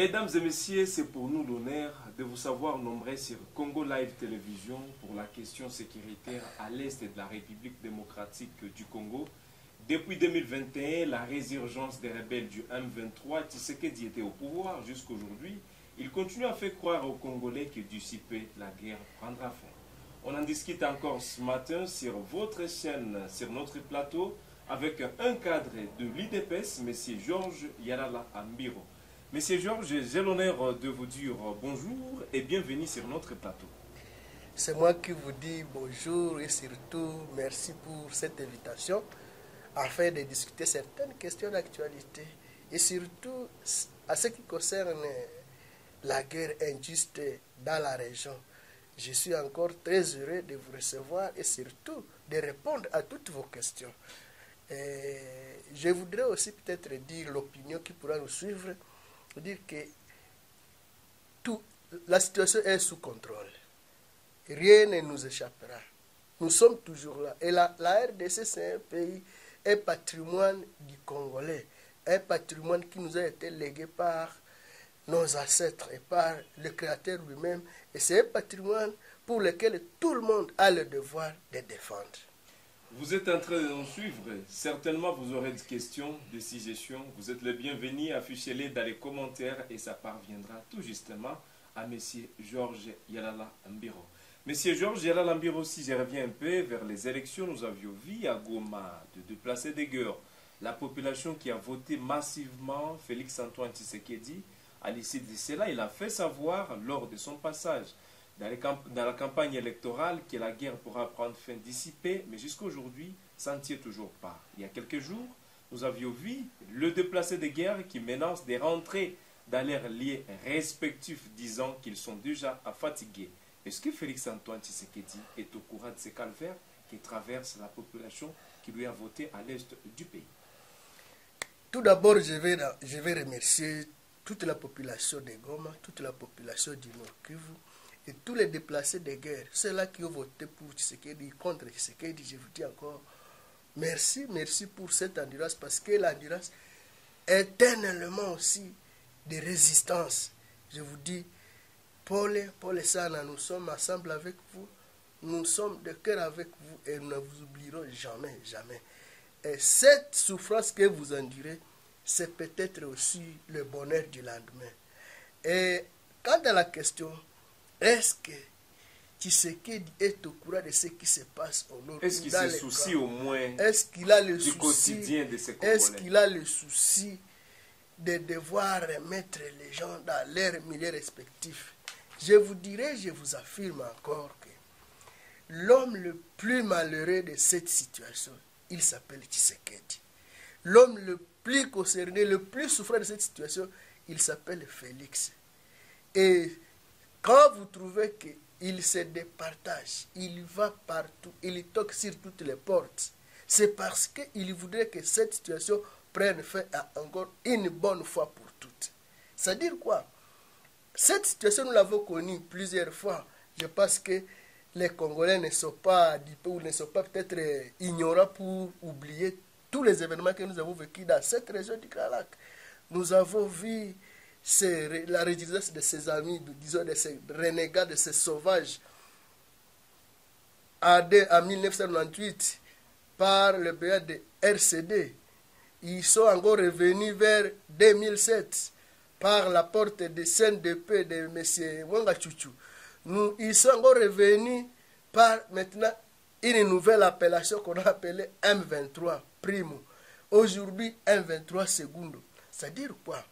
Mesdames et messieurs, c'est pour nous l'honneur de vous savoir nombreux sur Congo Live Télévision pour la question sécuritaire à l'est de la République démocratique du Congo. Depuis 2021, la résurgence des rebelles du M23, Tshisekedi était au pouvoir jusqu'aujourd'hui. Il continue à faire croire aux Congolais que d'ici peu, la guerre prendra fin. On en discute encore ce matin sur votre chaîne, sur notre plateau, avec un cadre de l'IDPS, M. Georges Yalala Ambiro. Monsieur Georges, j'ai l'honneur de vous dire bonjour et bienvenue sur notre plateau. C'est moi qui vous dis bonjour et surtout merci pour cette invitation afin de discuter certaines questions d'actualité et surtout à ce qui concerne la guerre injuste dans la région. Je suis encore très heureux de vous recevoir et surtout de répondre à toutes vos questions. Et je voudrais aussi peut-être dire l'opinion qui pourra nous suivre, dire que la situation est sous contrôle. Rien ne nous échappera. Nous sommes toujours là. Et la RDC, c'est un pays, un patrimoine du Congolais, un patrimoine qui nous a été légué par nos ancêtres et par le Créateur lui-même. Et c'est un patrimoine pour lequel tout le monde a le devoir de défendre. Vous êtes en train de nous suivre. Certainement, vous aurez des questions, des suggestions. Vous êtes le bienvenu. Affichez-les dans les commentaires et ça parviendra tout justement à M. Georges Yalala Ambiro. M. Georges Yalala Ambiro, si je reviens un peu vers les élections, nous avions vu à Goma de déplacer des guerres. La population qui a voté massivement Félix-Antoine Tshisekedi, à l'issue de cela, il a fait savoir lors de son passage dans la campagne électorale que la guerre pourra prendre fin d'ici peu, mais jusqu'à aujourd'hui, ça ne tient toujours pas. Il y a quelques jours, nous avions vu le déplacé de guerre qui menace de rentrer dans leurs lieux respectifs, disant qu'ils sont déjà fatigués. Est-ce que Félix-Antoine Tshisekedi est au courant de ces calvaires qui traversent la population qui lui a voté à l'est du pays? Tout d'abord, je vais remercier toute la population de Goma, toute la population du Nord Kivu, et tous les déplacés de guerre, ceux-là qui ont voté pour Tshisekedi, contre Tshisekedi, je vous dis encore merci, merci pour cette endurance, parce que l'endurance est un élément aussi de résistance. Je vous dis, Paul Sana, nous sommes ensemble avec vous, nous sommes de cœur avec vous et nous ne vous oublierons jamais, jamais. Et cette souffrance que vous endurez, c'est peut-être aussi le bonheur du lendemain. Et quant à la question, est-ce que Tshisekedi est au courant de ce qui se passe au nord? Est-ce qu'il se soucie au moins du quotidien de ces Congolais? Est-ce qu'il a le souci de devoir mettre les gens dans leurs milieux respectifs? Je vous dirais, je vous affirme encore que l'homme le plus malheureux de cette situation, il s'appelle Tshisekedi. L'homme le plus concerné, le plus souffrant de cette situation, il s'appelle Félix. Et quand vous trouvez qu'il se départage, il va partout, il toque sur toutes les portes, c'est parce qu'il voudrait que cette situation prenne fin à encore une bonne fois pour toutes. C'est-à-dire quoi? Cette situation, nous l'avons connue plusieurs fois. Je pense que les Congolais ne sont pas dupés ou ne sont pas peut-être ignorants pour oublier tous les événements que nous avons vécus dans cette région du Grand Lac. Nous avons vu la résistance de ses amis, disons de ces renégats, de ces sauvages, en 1998, par le biais de RCD. Ils sont encore revenus vers 2007, par la porte de CNDP de M. Mwanga Chouchou. Ils sont encore revenus par maintenant une nouvelle appellation qu'on a appelée M23 Primo. Aujourd'hui, M23 Segundo. C'est-à-dire quoi?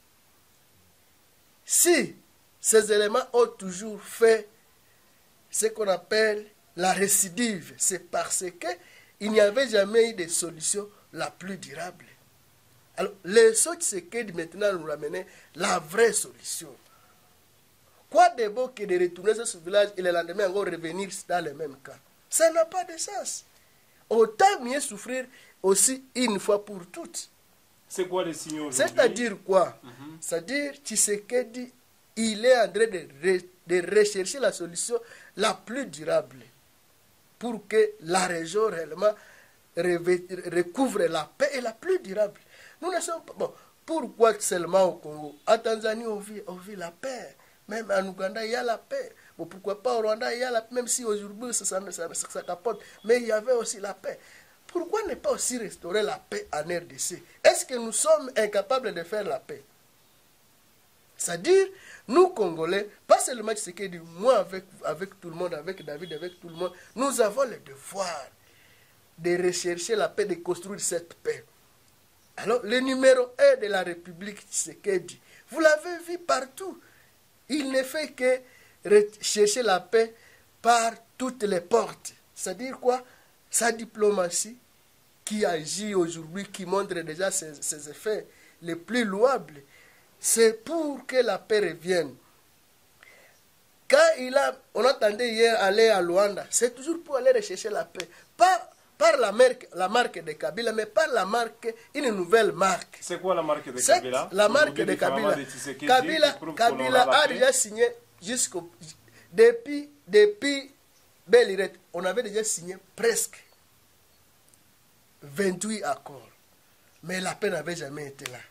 Si ces éléments ont toujours fait ce qu'on appelle la récidive, c'est parce qu'il n'y avait jamais eu de solution la plus durable. Alors, les autres, c'est que maintenant nous ramener la vraie solution. Quoi de beau que de retourner sur ce village et le lendemain encore revenir dans le même cas? Ça n'a pas de sens. Autant mieux souffrir aussi une fois pour toutes. C'est quoi les signaux aujourd'hui? C'est-à-dire quoi? C'est-à-dire Tshisekedi, il est en train de rechercher la solution la plus durable pour que la région réellement recouvre la paix et la plus durable. Nous ne sommes pas... Bon, Pourquoi seulement au Congo? À Tanzanie, on vit la paix. Même en Ouganda, il y a la paix. Bon, pourquoi pas au Rwanda, il y a la paix, même si aujourd'hui ça capote. Mais il y avait aussi la paix. Pourquoi ne pas aussi restaurer la paix en RDC? Est-ce que nous sommes incapables de faire la paix? C'est-à-dire, nous Congolais, pas seulement Tshisekedi, moi avec tout le monde, avec David, avec tout le monde, nous avons le devoir de rechercher la paix, de construire cette paix. Alors, le numéro 1 de la République Tshisekedi, vous l'avez vu partout. Il ne fait que chercher la paix par toutes les portes. C'est-à-dire quoi? Sa diplomatie qui agit aujourd'hui, qui montre déjà ses effets les plus louables, c'est pour que la paix revienne. Quand on attendait hier aller à Luanda, c'est toujours pour aller rechercher la paix. Pas par la marque de Kabila, mais par une nouvelle marque. C'est quoi la marque de Kabila? La marque de Kabila. Kabila a déjà signé depuis Beliret, on avait déjà signé presque 28 accords. Mais la paix n'avait jamais été là.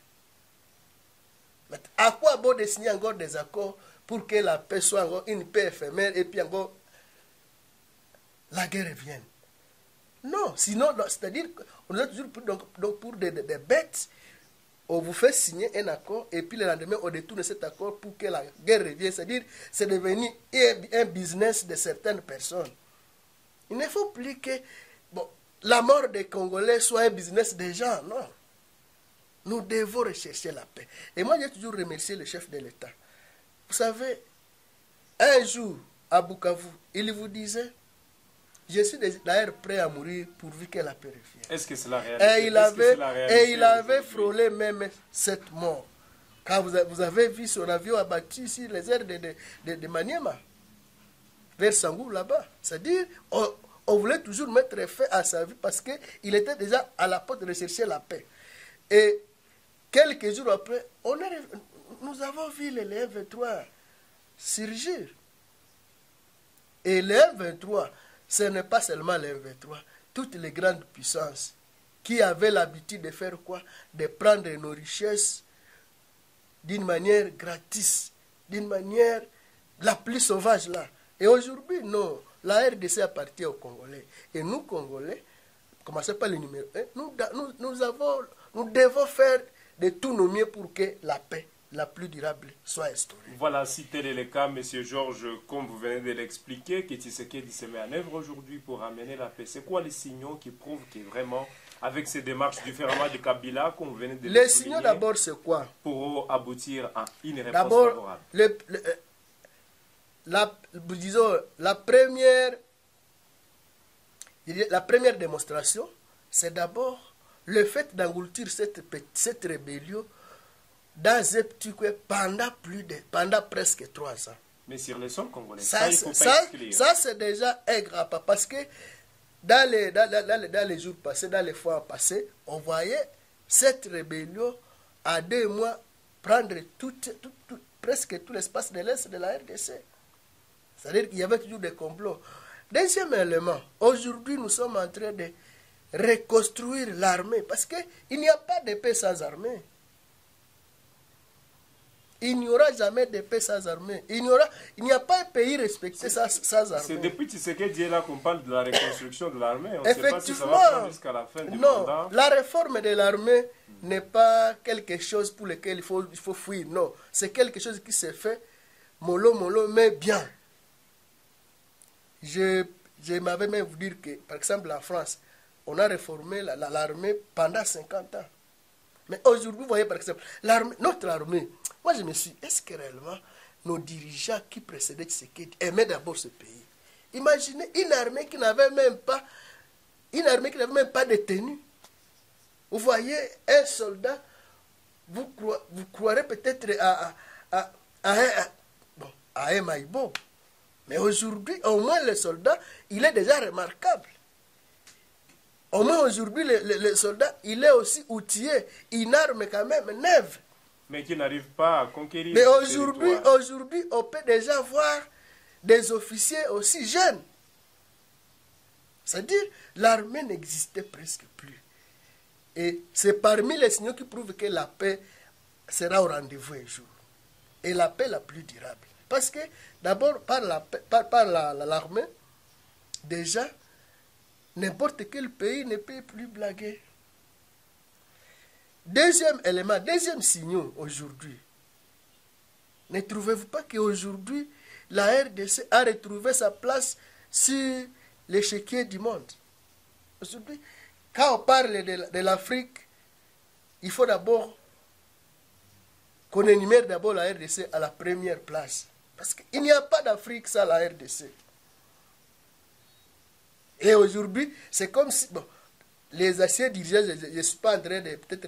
À quoi bon de signer encore des accords pour que la paix soit encore une paix éphémère et puis encore la guerre revienne? Non, sinon, c'est-à-dire qu'on est toujours donc pour des bêtes. On vous fait signer un accord et puis le lendemain on détourne cet accord pour que la guerre revienne. C'est-à-dire c'est devenu un business de certaines personnes. Il ne faut plus que la mort des Congolais soit un business des gens, non. Nous devons rechercher la paix. Et moi j'ai toujours remercié le chef de l'État. Vous savez, un jour à Bukavu, il vous disait: je suis d'ailleurs prêt à mourir pourvu que la paix revienne. Est-ce que c'est la réalité? Et il avait frôlé même cette mort. Quand vous avez vu son avion abattu sur les airs de Maniema, vers Sangou là-bas. C'est-à-dire, on voulait toujours mettre fin à sa vie parce qu'il était déjà à la porte de rechercher la paix. Et quelques jours après, nous avons vu le M23 surgir. Et le M23, ce n'est pas seulement le M23, toutes les grandes puissances qui avaient l'habitude de faire quoi? De prendre nos richesses d'une manière gratis, d'une manière la plus sauvage là. Et aujourd'hui, non, la RDC appartient aux Congolais. Et nous, Congolais, commencez par le numéro 1, nous devons faire de tout nos mieux pour que la paix la plus durable soit instaurée. Voilà, si tel est le cas, M. Georges, comme vous venez de l'expliquer, que Tshisekedi se met en œuvre aujourd'hui pour amener la paix. C'est quoi les signaux qui prouvent que vraiment, avec ces démarches différemment de Kabila, comme vous venez de les signaux d'abord, c'est quoi? Pour aboutir à une réponse favorable. Disons, la première démonstration, c'est d'abord le fait d'engloutir cette rébellion dans Zeptukwe pendant presque 3 ans. Mais sur le sol congolais, ça c'est déjà un grand pas. Parce que dans les jours passés, dans les fois passés, on voyait cette rébellion à 2 mois prendre presque tout l'espace de l'Est de la RDC. C'est-à-dire qu'il y avait toujours des complots. Deuxième élément, aujourd'hui nous sommes en train de reconstruire l'armée. Parce qu'il n'y a pas de paix sans armée. Il n'y aura jamais de paix sans armée. Il n'y a pas un pays respecté sans armée. C'est depuis Tshisekedi là qu'on parle de la reconstruction de l'armée. On ne sait pas si ça va prendre jusqu'à la fin du mandat. La réforme de l'armée n'est pas quelque chose pour lequel il faut fuir. Non, c'est quelque chose qui se fait mollo, mais bien. Je m'avais même vous dire que, par exemple, en France, on a réformé l'armée pendant 50 ans. Mais aujourd'hui, vous voyez, par exemple, notre armée, moi je me suis dit, est-ce que réellement nos dirigeants qui précédaient Tshisekedi aimaient d'abord ce pays? Imaginez une armée qui n'avait même pas de tenue. Vous voyez un soldat, vous croirez peut-être à un Maïbo. Mais aujourd'hui, au moins le soldat, il est déjà remarquable. Au moins aujourd'hui, le soldat, il est aussi outillé, une arme quand même neuve. Mais qui n'arrive pas à conquérir. Mais aujourd'hui, on peut déjà voir des officiers aussi jeunes. C'est-à-dire, l'armée n'existait presque plus. Et c'est parmi les signaux qui prouvent que la paix sera au rendez-vous un jour. Et la paix la plus durable. Parce que d'abord, par l'armée, déjà, n'importe quel pays ne peut plus blaguer. Deuxième élément, deuxième signal aujourd'hui. Ne trouvez-vous pas qu'aujourd'hui, la RDC a retrouvé sa place sur l'échiquier du monde? Aujourd'hui, quand on parle de l'Afrique, il faut d'abord qu'on énumère d'abord la RDC à la première place. Parce qu'il n'y a pas d'Afrique sans la RDC. Et aujourd'hui, c'est comme si... Bon, les anciens dirigeants, je ne suis pas en train de peut-être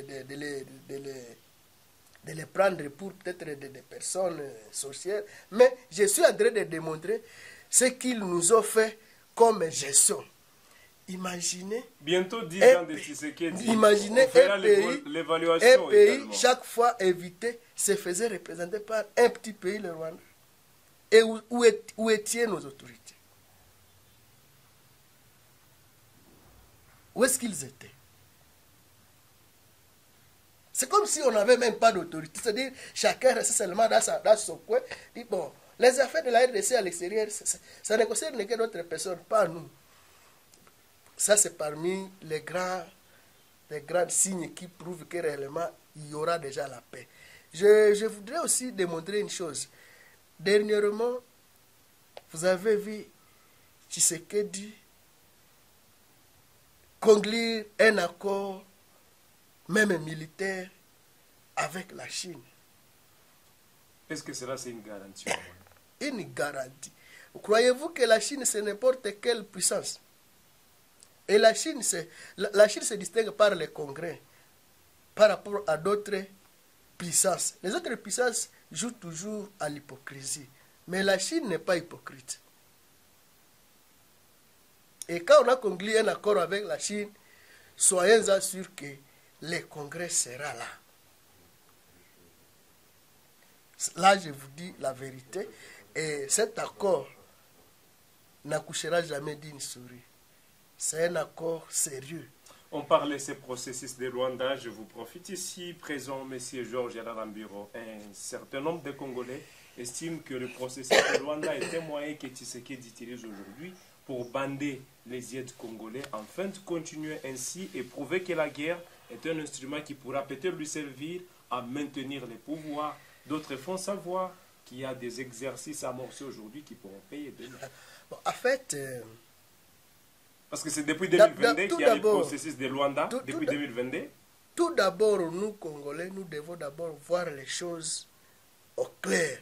de les prendre pour peut-être des personnes sorcières, mais je suis en train de démontrer ce qu'ils nous ont fait comme gestion. Imaginez... Bientôt 10 ans de Tshisekedi. Imaginez l'évaluation un pays également. chaque fois évité, se faisait représenter par un petit pays, le Rwanda. Et où étaient nos autorités? Où est-ce qu'ils étaient? C'est comme si on n'avait même pas d'autorité. C'est-à-dire, chacun restait seulement dans son coin. Dit, bon, les affaires de la RDC à l'extérieur, ça ne concerne que d'autres personnes, pas nous. Ça, c'est parmi les grands signes qui prouvent que réellement, il y aura déjà la paix. Je voudrais aussi démontrer une chose. Dernièrement, vous avez vu Tshisekedi conclure un accord, même militaire, avec la Chine. Est-ce que cela, c'est une garantie? Une garantie. Croyez-vous que la Chine, c'est n'importe quelle puissance? Et la Chine se distingue par les congrès, par rapport à d'autres puissances. Les autres puissances jouent toujours à l'hypocrisie. Mais la Chine n'est pas hypocrite. Et quand on a conclu un accord avec la Chine, soyez assurés que le congrès sera là. Là, je vous dis la vérité. Et cet accord n'accouchera jamais d'une souris. C'est un accord sérieux. On parlait de ces processus de Rwanda. Je vous profite ici, présent, M. Georges Yararambiro. Un certain nombre de Congolais estiment que le processus de Rwanda est un moyen que Tshisekedi utilise aujourd'hui pour bander les aides congolais, afin de continuer ainsi et prouver que la guerre est un instrument qui pourra peut-être lui servir à maintenir les pouvoirs. D'autres font savoir qu'il y a des exercices amorcés aujourd'hui qui pourront payer demain. Bon, en fait... parce que c'est depuis 2022 qu'il y a le processus de Luanda, depuis 2022. Tout d'abord, nous, Congolais, nous devons d'abord voir les choses au clair.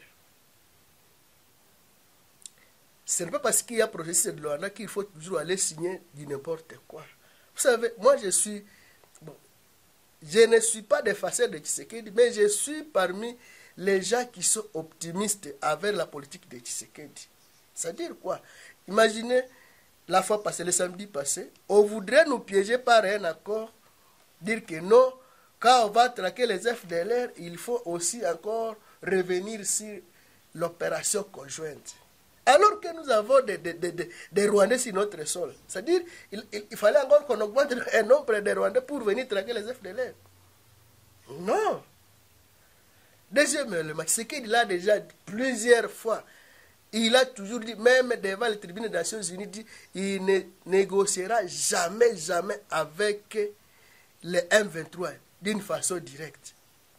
Ce n'est pas parce qu'il y a processus de Luanda qu'il faut toujours aller signer du n'importe quoi. Vous savez, moi je suis... Bon, je ne suis pas des facettes de Tshisekedi, mais je suis parmi les gens qui sont optimistes avec la politique de Tshisekedi. C'est-à-dire quoi? Imaginez, la fois passée, le samedi passé, on voudrait nous piéger par un accord, dire que non, quand on va traquer les FDLR, il faut aussi encore revenir sur l'opération conjointe. Alors que nous avons des Rwandais sur notre sol. C'est-à-dire il fallait encore qu'on augmente un nombre de Rwandais pour venir traquer les FDLR. Non. Deuxième élément, c'est qu'il a déjà plusieurs fois, il a toujours dit, même devant les tribunaux des Nations Unies, dit, il ne négociera jamais avec les M23 d'une façon directe.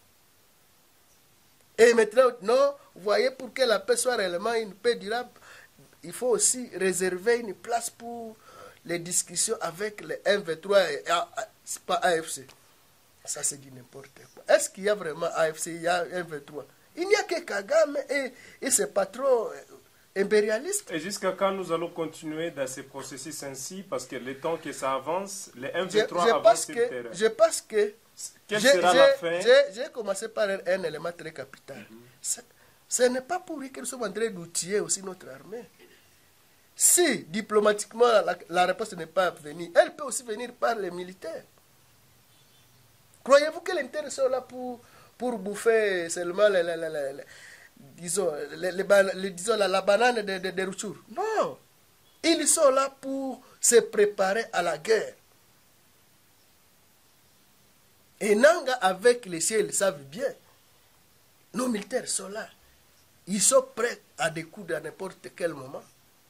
Et maintenant, non, vous voyez, pour que la paix soit réellement une paix durable, il faut aussi réserver une place pour les discussions avec les M23 et pas AFC. Ça, c'est du n'importe quoi. Est-ce qu'il y a vraiment AFC, il y a M23? Il n'y a que Kagame et ses patrons impérialistes. Et jusqu'à quand nous allons continuer dans ces processus ainsi? Parce que le temps que ça avance, les M23 avancent sur le terrain. Je pense que quelle sera la fin? J'ai commencé par un élément très capital. Ce n'est pas pour lui que nous sommes en train d'outiller aussi notre armée. Si, diplomatiquement, la réponse n'est pas venue, elle peut aussi venir par les militaires. Croyez-vous que les militaires sont là pour bouffer seulement la banane de Rutshuru? Non. Ils sont là pour se préparer à la guerre. Et Nanga, avec les ciels, ils savent bien. Nos militaires sont là. Ils sont prêts à découdre à n'importe quel moment.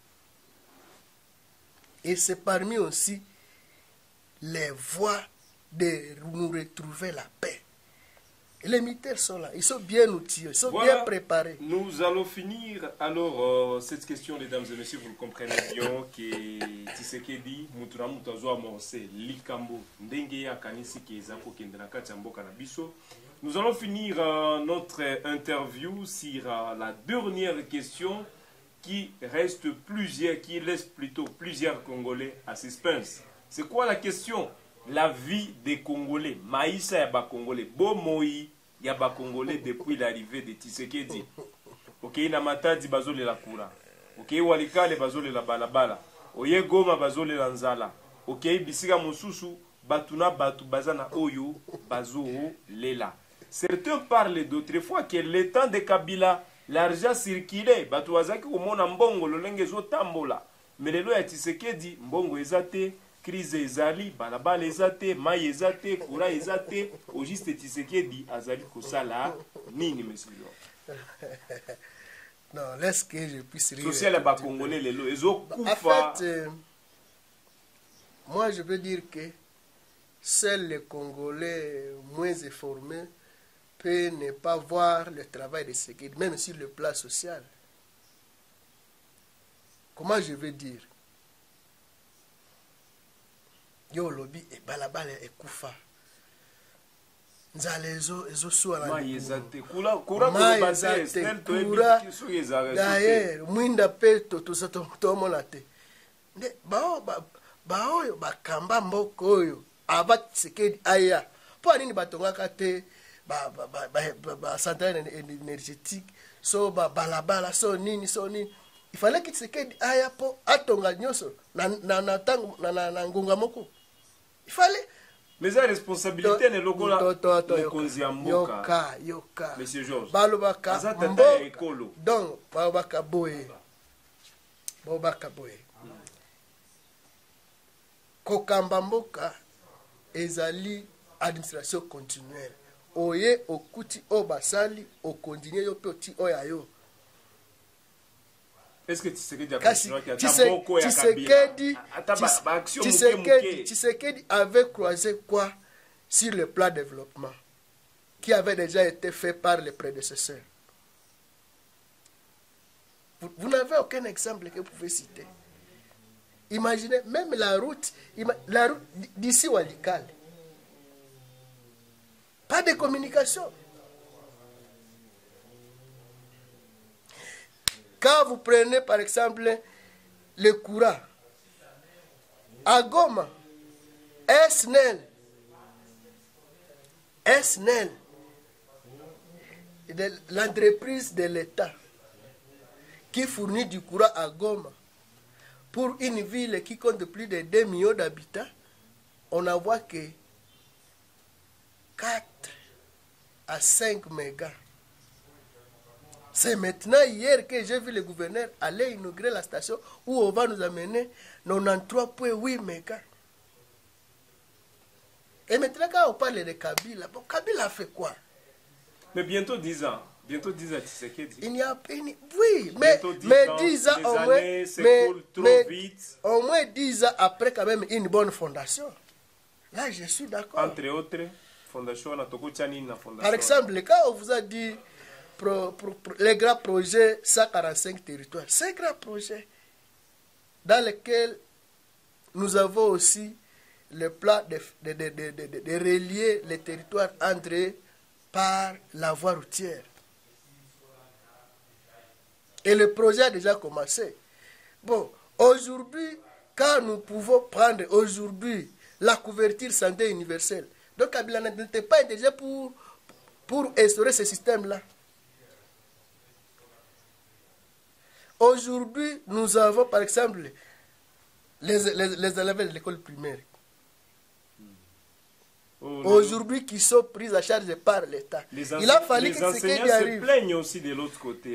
Et c'est parmi aussi les voies de nous retrouver la paix. Et les militaires sont là, ils sont bien outillés, ils sont bien préparés. Nous allons finir alors cette question, mesdames et messieurs, vous le comprenez bien, que Tshisekedi, Moutoura Moutazo amorcé, Likambo, Ndenge ya Kanisi Kezako Kendenaka Tchambo Kanabiso. Nous allons finir notre interview sur la dernière question qui reste plusieurs, qui laisse plutôt plusieurs Congolais à suspense. C'est quoi la question? La vie des Congolais, Maïssa Yaba Congolais, Bomoi Yaba Congolais depuis l'arrivée de Tshisekedi. Ok, Namatadi Bazole la Koura. Ok, Walikale Bazole la Balabala. Oye Goma Bazole la Nzala. Ok, Bisiga Mosusu, Batuna Batu Bazana Oyo, Bazo Lela. Certains parlent d'autrefois que le temps de Kabila, l'argent circulait. Batuazaki Omona Mbongo, le Lengezo Tambola. Mais le loi ya Tshisekedi, Mbongo Ezate. Crise ezali, balabala ezate, mai ezate, courant ezate, au juste Tshisekedi azali kosala nini monsieur? Non, laisse que je puisse rire. Social et congolais les lots. En fait, moi je veux dire que seuls les Congolais moins informés peuvent ne pas voir le travail de Tshisekedi, même sur le plan social. Comment je veux dire? Yo lobby et balabala et koufa. Nzale ezo suwa na maïzate. Kura d'ailleurs, mwinda pe to monate. Ne baoyo bakamba mboko oyo aba Tshisekedi aya. Po nini batongaka te ba centrale énergétique so balabala so nini. Il fallait que Tshisekedi aya po atonga nyoso na ngunga moko. Il fallait. Mais la responsabilité n'est pas yoka. Monsieur Georges. Balobaka écolo. Donc balobaka boye. Kokamba mboka ezali administration continuelle. Oye okuti obasali okondinye yo pe oti oyayo. Est-ce que Tshisekedi avait croisé quoi sur le plan développement qui avait déjà été fait par les prédécesseurs? Vous n'avez aucun exemple que vous pouvez citer. Imaginez même la route d'ici Walikale. Pas de communication. Quand vous prenez par exemple le courant, à Goma, SNEL, l'entreprise de l'État qui fournit du courant à Goma, pour une ville qui compte plus de 2 millions d'habitants, on n'en voit que 4 à 5 mégas. C'est maintenant, hier, que j'ai vu le gouverneur aller inaugurer la station où on va nous amener 93,8 mégas. Et maintenant, quand on parle de Kabila, bon, Kabila a fait quoi? Mais bientôt 10 ans. Bientôt 10 ans, Tshisekedi. Il n'y a pas... Oui, mais 10 ans au moins... Au moins 10 ans après, quand même, une bonne fondation. Là, je suis d'accord. Entre autres, fondation, par exemple, quand on vous a dit... les grands projets, 145 territoires. C'est un grand projet dans lequel nous avons aussi le plan de relier les territoires entre eux par la voie routière. Et le projet a déjà commencé. Bon, aujourd'hui, quand nous pouvons prendre aujourd'hui la couverture santé universelle, donc Kabila n'était pas déjà pour instaurer ce système-là. Aujourd'hui, nous avons par exemple les élèves de l'école primaire. Aujourd'hui, qui sont pris à charge par l'État. Il a fallu que les enseignants se plaignent aussi de l'autre côté.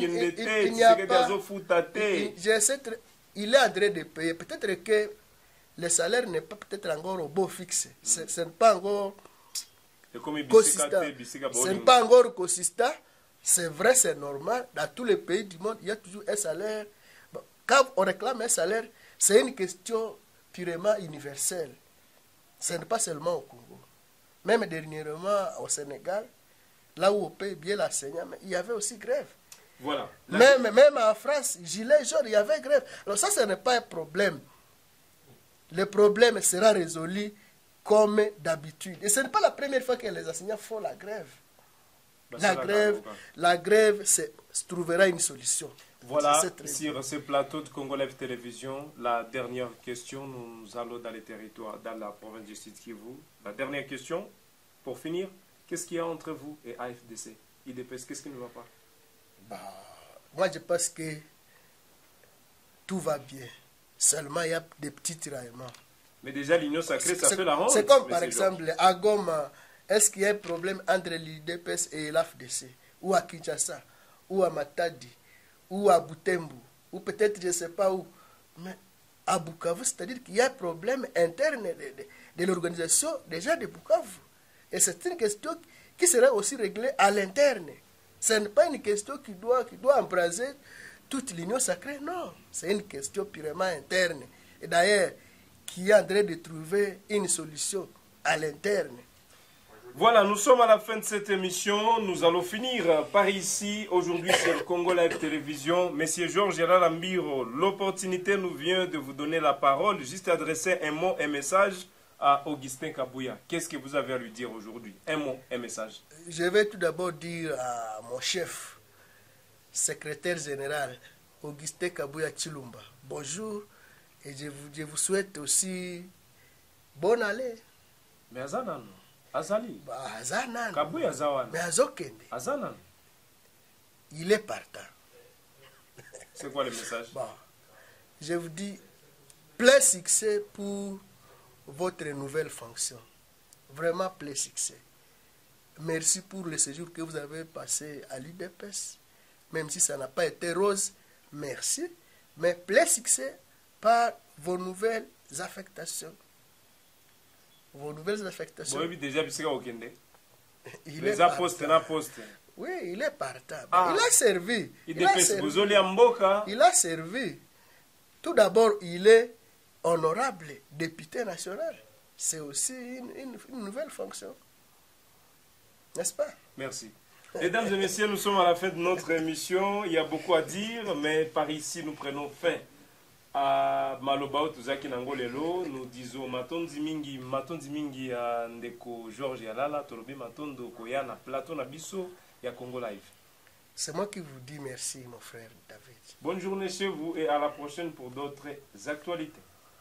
Il est en train de payer. Peut-être que le salaire n'est pas peut-être encore au beau fixe. Ce n'est pas encore consistant. Ce n'est pas encore consistant. C'est vrai, c'est normal. Dans tous les pays du monde, il y a toujours un salaire. Bon, quand on réclame un salaire, c'est une question purement universelle. Ce n'est pas seulement au Congo. Même dernièrement au Sénégal, là où on paye bien l'enseignant, il y avait aussi grève. Voilà. Même en France, gilet jaune, il y avait grève. Alors ça, ce n'est pas un problème. Le problème sera résolu comme d'habitude. Et ce n'est pas la première fois que les enseignants font la grève. La grève trouvera une solution. Voilà, sur ce plateau de Congo Live Télévision, la dernière question, nous allons dans les territoires, dans la province du Sud Kivu. La dernière question, pour finir, qu'est-ce qu'il y a entre vous et AFDC, IDPS, qu'est-ce qui ne va pas? Moi, je pense que tout va bien. Seulement, il y a des petits tiraillements. Mais déjà, l'Union sacrée, ça fait la honte. C'est comme, par exemple, à Goma, est-ce qu'il y a un problème entre l'IDPS et l'AFDC? Ou à Kinshasa, ou à Matadi, ou à Butembo, ou peut-être, je ne sais pas où. Mais à Bukavu, c'est-à-dire qu'il y a un problème interne de l'organisation déjà de Bukavu. Et c'est une question qui sera aussi réglée à l'interne. Ce n'est pas une question qui doit embraser toute l'Union sacrée, non. C'est une question purement interne. Et d'ailleurs, qui est en train de trouver une solution à l'interne. Voilà, nous sommes à la fin de cette émission. Nous allons finir par ici, aujourd'hui sur Congo Live Télévision. Monsieur Georges Lambiro, l'opportunité nous vient de vous donner la parole. Juste adresser un mot, un message à Augustin Kabouya. Qu'est-ce que vous avez à lui dire aujourd'hui? Un mot, un message. Je vais tout d'abord dire à mon chef, secrétaire général, Augustin Kabouya Chilumba, bonjour, et je vous souhaite aussi bonne année. Mais Azanan, Azali. Azanan. Kabouya Azawan. Mais Azokende. Azanan. Il est partant. C'est quoi le message? Bon, je vous dis, plein succès pour votre nouvelle fonction. Vraiment plein succès. Merci pour le séjour que vous avez passé à l'UDPS. Même si ça n'a pas été rose, merci. Mais plein succès par vos nouvelles affectations. Vos nouvelles affectations. Oui, déjà, Il les est apostes, n'apostes. Oui, il est partant. Ah. Il a servi. Il a servi. Tout d'abord, il est honorable député national. C'est aussi une nouvelle fonction. N'est-ce pas? Merci. Mesdames et messieurs, nous sommes à la fin de notre émission. Il y a beaucoup à dire, mais par ici, nous prenons fin à Malobao Tuzaki Nangolelo. Nous disons Matondi Mingi à Ndeko Georges Yalala, Tolobi Matondo Koyana, Platon Abisso et à Congo Live. C'est moi qui vous dis merci, mon frère David. Bonne journée chez vous et à la prochaine pour d'autres actualités.